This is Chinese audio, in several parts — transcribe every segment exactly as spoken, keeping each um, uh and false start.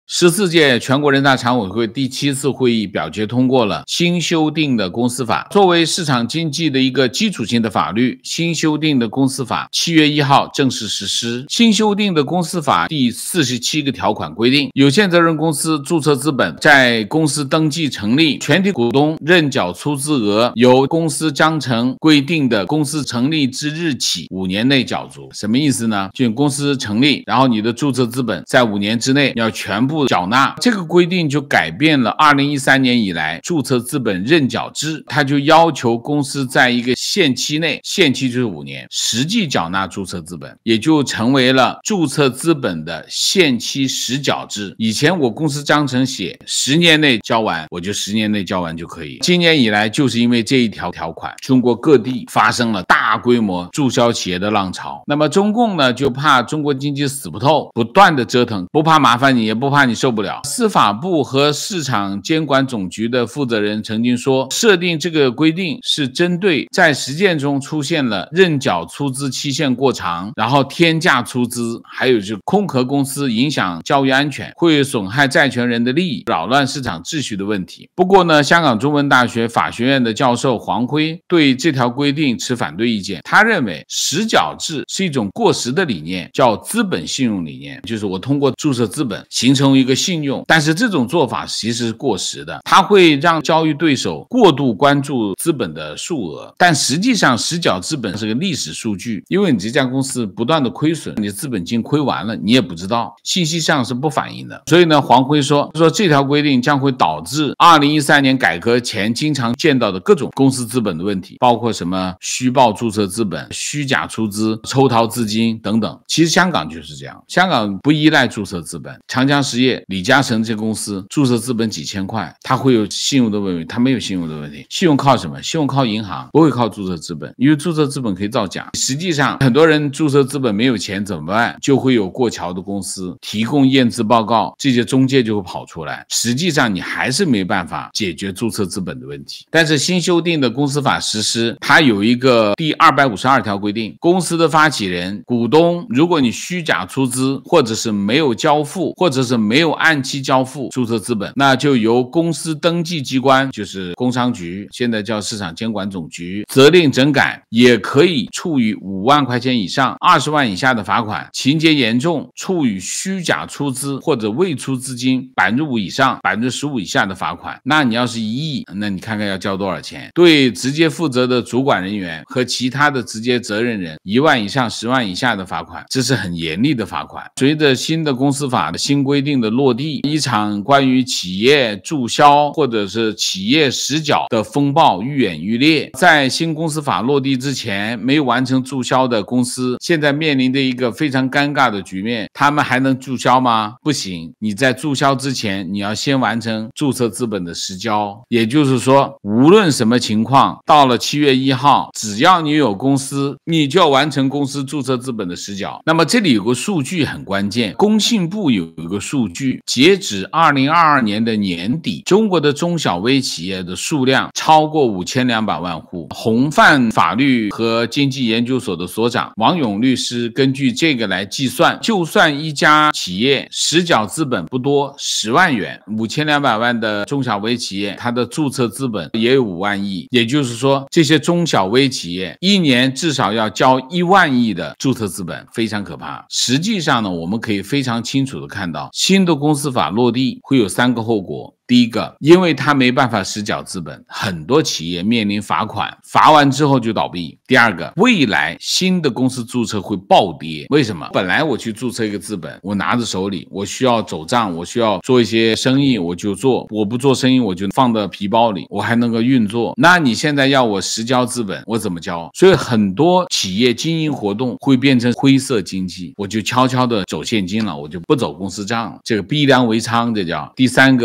十四届全国人大常委会第七次会议表决通过了新修订的公司法，作为市场经济的一个基础性的法律，新修订的公司法七月一号正式实施。新修订的公司法第四十七个条款规定，有限责任公司注册资本在公司登记成立，全体股东认缴出资额由公司章程规定的公司成立之日起五年内缴足。什么意思呢？就公司成立，然后你的注册资本在五年之内要全部缴纳。这个规定就改变了二零一三年以来注册资本认缴制，它就要求公司在一个限期内，限期就是五年，实际缴纳注册资本，也就成为了注册资本的限期实缴制。以前我公司章程写十年内交完，我就十年内交完就可以。今年以来，就是因为这一条条款，中国各地发生了大规模注销企业的浪潮。那么中共呢，就怕中国经济死不透，不断的折腾，不怕麻烦你，也不怕你受不了。司法部和市场监管总局的负责人曾经说，设定这个规定是针对在实践中出现了认缴出资期限过长，然后天价出资，还有就是空壳公司影响交易安全，会损害债权人的利益，扰乱市场秩序的问题。不过呢，香港中文大学法学院的教授黄辉对这条规定持反对意见。他认为实缴制是一种过时的理念，叫资本信用理念，就是我通过注册资本形成一个信用，但是这种做法其实是过时的，它会让交易对手过度关注资本的数额，但实际上实缴资本是个历史数据，因为你这家公司不断的亏损，你资本金亏完了你也不知道，信息上是不反映的。所以呢，黄辉说说这条规定将会导致二零一三年改革前经常见到的各种公司资本的问题，包括什么虚报注册资本、虚假出资、抽逃资金等等。其实香港就是这样，香港不依赖注册资本，长江实业、李嘉诚这公司注册资本几千块，它会有信用的问题，它没有信用的问题。信用靠什么？信用靠银行，不会靠注册资本，因为注册资本可以造假。实际上很多人注册资本没有钱怎么办？就会有过桥的公司提供验资报告，这些中介就会跑出来，实际上你还是没办法解决注册资本的问题。但是新修订的公司法实施，它有一个第二百五十二条规定，公司的发起人、股东，如果你虚假出资，或者是没有交付，或者是没有按期交付注册资本，那就由公司登记机关，就是工商局，现在叫市场监管总局，责令整改，也可以处以五万块钱以上二十万以下的罚款，情节严重，处以虚假出资或者未出资金百分之五以上百分之十五以下的罚款。那你要是一亿，那你看看要交多少钱？对直接负责的主管人员和其他的直接责任人一万以上十万以下的罚款，这是很严厉的罚款。随着新的公司法的新规定的落地，一场关于企业注销或者是企业实缴的风暴愈演愈烈。在新公司法落地之前，没有完成注销的公司现在面临的一个非常尴尬的局面，他们还能注销吗？不行，你在注销之前你要先完成注册资本的实交。也就是说，无论什么情况，到了七月一号，只要你有公司，你就要完成公司注册资本的实缴。那么这里有个数据很关键，工信部有一个数据，截止二零二二年的年底，中国的中小微企业的数量超过五千两百万户。宏范法律和经济研究所的所长王勇律师根据这个来计算，就算一家企业实缴资本不多十万元，五千两百万的中小微企业，它的注册资本也有五万亿，也就是说这些中小微企业一年至少要交一万亿的注册资本，非常可怕。实际上呢，我们可以非常清楚的看到，新的公司法落地会有三个后果。第一个，因为他没办法实缴资本，很多企业面临罚款，罚完之后就倒闭。第二个，未来新的公司注册会暴跌。为什么？本来我去注册一个资本，我拿着手里，我需要走账，我需要做一些生意，我就做，我不做生意我就放到皮包里，我还能够运作。那你现在要我实交资本，我怎么交？所以很多企业经营活动会变成灰色经济，我就悄悄的走现金了，我就不走公司账了，这个逼良为娼，这叫。第三个，大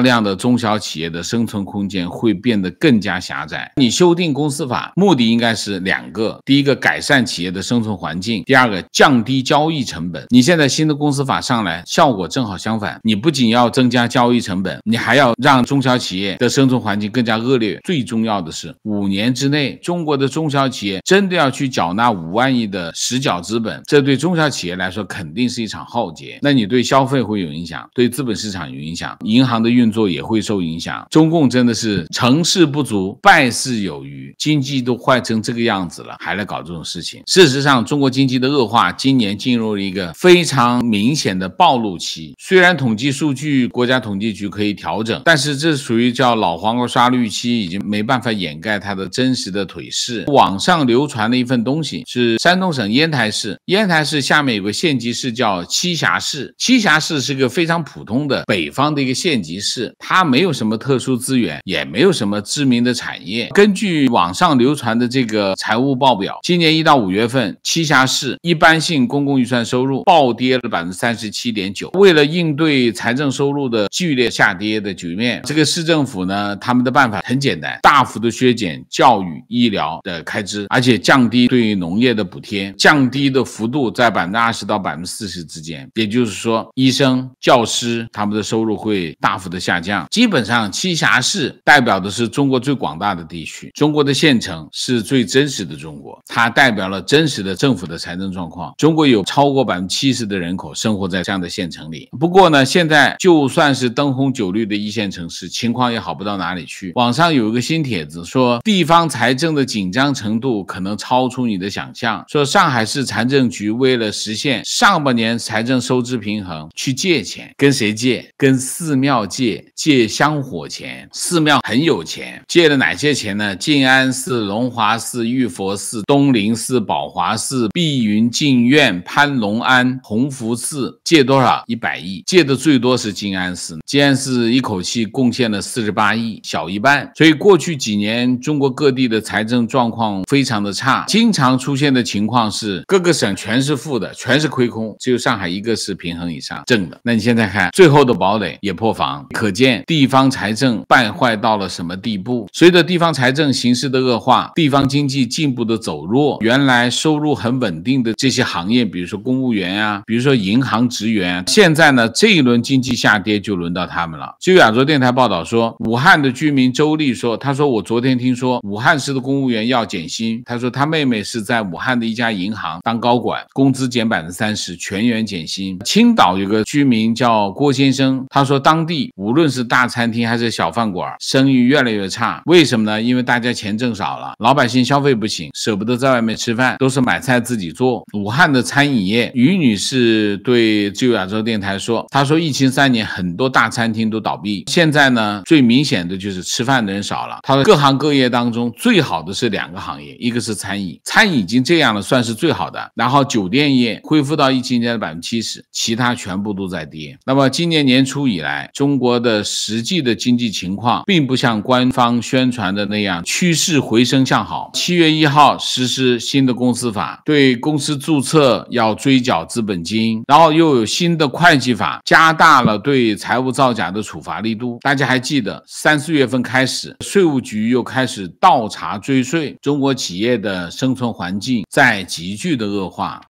量的中小企业的生存空间会变得更加狭窄。你修订公司法，目的应该是两个：第一个，改善企业的生存环境；第二个，降低交易成本。你现在新的公司法上来，效果正好相反，你不仅要增加交易成本，你还要让中小企业的生存环境更加恶劣。最重要的是，五年之内，中国的中小企业真的要去缴纳五万亿的实缴资本，这对中小企业来说肯定是一场浩劫。那你对消费会有影响，对资本市场有影响，银行的运作也会受影响。中共真的是成事不足，败事有余，经济都坏成这个样子了，还来搞这种事情。事实上，中国经济的恶化今年进入了一个非常明显的暴露期。虽然统计数据国家统计局可以调整，但是这属于叫老黄瓜刷绿期，已经没办法掩盖它的真实的腿势。网上流传的一份东西是山东省烟台市，烟台市下面有个县级市叫栖霞市，栖霞市是个非常普通的北方的一个县级市，它没有什么特殊资源，也没有什么知名的产业。根据网上流传的这个财务报表，今年一到五月份，栖霞市一般性公共预算收入暴跌了 百分之三十七点九。 为了应对财政收入的剧烈下跌的局面，这个市政府呢，他们的办法很简单，大幅的削减教育医疗的开支，而且降低对农业的补贴，降低的幅度在 百分之二十 到 百分之四十 之间。也就是说，医生教师他们的收入会大幅的下降。基本上栖霞市代表的是中国最广大的地区，中国的县城是最真实的中国，它代表了真实的政府的财政状况。中国有超过 百分之七十 的人口生活在这样的县城里。不过呢，现在就算是灯红酒绿的一线城市，情况也好不到哪里去。网上有一个新帖子说，地方财政的紧张程度可能超出你的想象，说上海市财政局为了实现上半年财政收支平衡，去借钱。跟谁借？跟寺庙借，借香火钱。寺庙很有钱，借了哪些钱呢？静安寺、龙华寺、玉佛寺、东林寺、宝华寺、碧云净院、潘龙庵、弘福寺。借多少？一百亿。借的最多是静安寺，静安寺一口气贡献了四十八亿，小一半。所以过去几年中国各地的财政状况非常的差，经常出现的情况是各个省全是负的，全是亏空，只有上海一个是平衡以上正的。那你现在看最后的堡垒也破防，可见地方财政败坏到了什么地步。随着地方财政形势的恶化，地方经济进一步的走弱，原来收入很稳定的这些行业，比如说公务员啊，比如说银行职员，现在呢这一轮经济下跌就轮到他们了。就亚洲电台报道说，武汉的居民周丽说，他说我昨天听说武汉市的公务员要减薪，他说他妹妹是在武汉的一家银行当高管，工资减 百分之三十， 全员减薪。青岛有个居民叫郭先生，他说当地无论是大餐厅还是小饭馆，生意越来越差。为什么呢？因为大家钱挣少了，老百姓消费不起，舍不得在外面吃饭，都是买菜自己做。武汉的餐饮业，于女士对自由亚洲电台说，她说疫情三年很多大餐厅都倒闭，现在呢最明显的就是吃饭的人少了。她说各行各业当中最好的是两个行业，一个是餐饮，餐饮已经这样了，算是最好的，然后酒店业恢复到疫情前的 百分之七十， 其他全部都在跌。那么今年年初以来，中国的实际的经济情况并不像官方宣传的那样趋势回升向好。七月一号实施新的公司法，对公司注册要追缴资本金，然后又有新的会计法，加大了对财务造假的处罚力度。大家还记得三四月份开始，税务局又开始倒查追税，中国企业的生存环境在急剧的恶化。